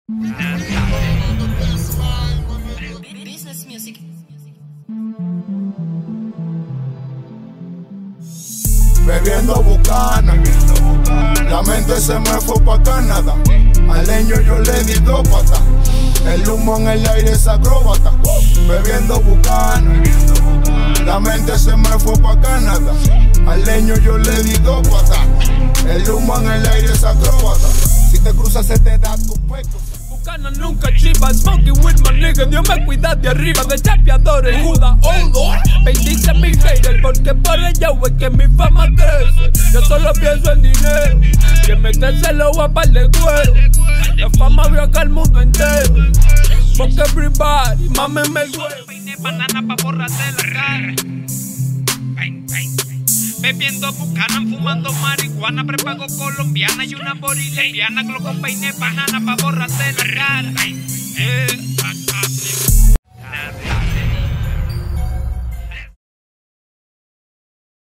Business music. Bebiendo bucana, la mente se me fue pa' Canadá. Al leño yo le di 2 patas, el humo en el aire es acróbata. Bebiendo bucana, la mente se me fue pa' Canadá. Al leño yo le di 2 patas, el humo en el aire es acróbata. Si te cruzas se te da tu peco. Bucana nunca chiva, smoking with my nigga. Dios me cuida de arriba, de chapeadores, Judas, oh Lord. Bendice a mi haters, porque por ella es que mi fama crece. Yo solo pienso en dinero, que metérselo a par de cuero. La fama vio acá al mundo entero. Fuck everybody, mámeme el huevo. Peine banana pa' borrarte la cara. Bebiendo bucana, fumando marihuana, prepago colombiana y una bori lesbiana. Gloco peine banana pa' borrarte la cara.